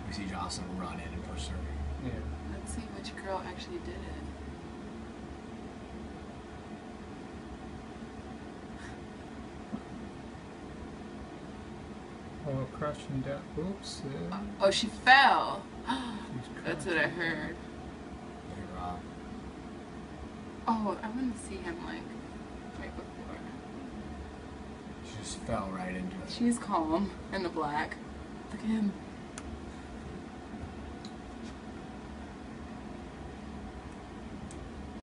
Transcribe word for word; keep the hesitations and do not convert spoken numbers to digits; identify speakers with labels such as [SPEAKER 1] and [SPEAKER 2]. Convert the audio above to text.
[SPEAKER 1] We see Jocelyn run in and push her.
[SPEAKER 2] Yeah.
[SPEAKER 3] Let's see which girl actually did it.
[SPEAKER 2] Oh, crashing down. Oops. Yeah.
[SPEAKER 3] Oh, she fell.
[SPEAKER 2] She's
[SPEAKER 3] That's what I heard.
[SPEAKER 1] Look at Rob.
[SPEAKER 3] Oh, I want to see him like right before.
[SPEAKER 1] She just fell right into it.
[SPEAKER 3] She's calm in the black. Look at him.